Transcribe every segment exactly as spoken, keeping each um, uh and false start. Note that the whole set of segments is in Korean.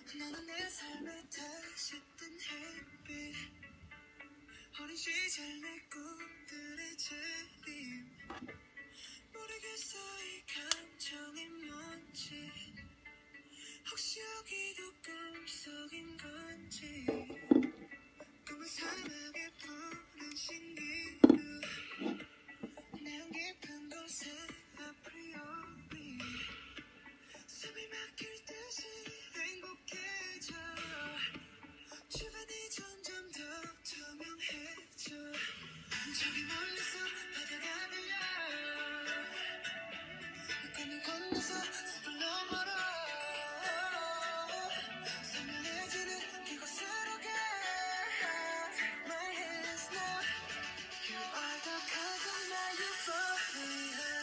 너는 내 삶에 다시 뜬 햇빛 어린 시절 내 꿈들의 재림 모르겠어 이 감정이 뭔지 혹시 여기도 꿈속인 건지 검은 사막의 푸른 신기루 내안 깊은 곳에 아프리오리 숨이 막힐 듯이 행복해져 주변이 점점 더 투명해져 저기 멀리서 바다가 들려 강을 건너서 숲을 넘어라 선명해지는 그곳으로 가 Take my hands now You are the cause of my euphoria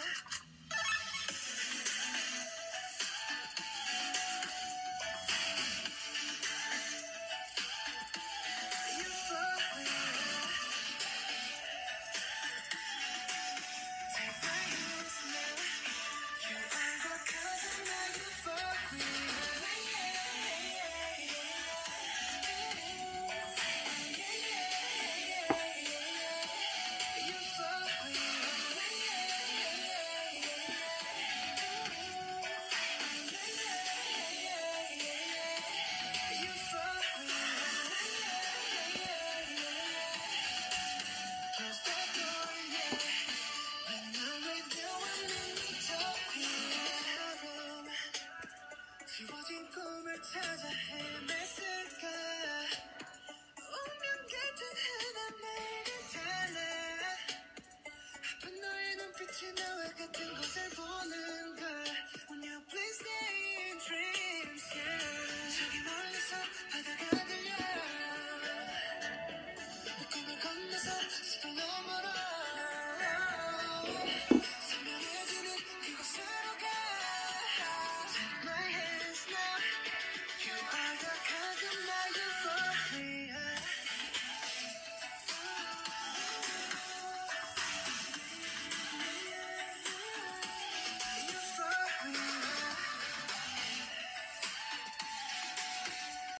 지워진 꿈을 찾아 헤맸을까 운명 같은 하나 매일 달라 아픈 너의 눈빛이 나와 같은 것을 보는 걸 Will you please stay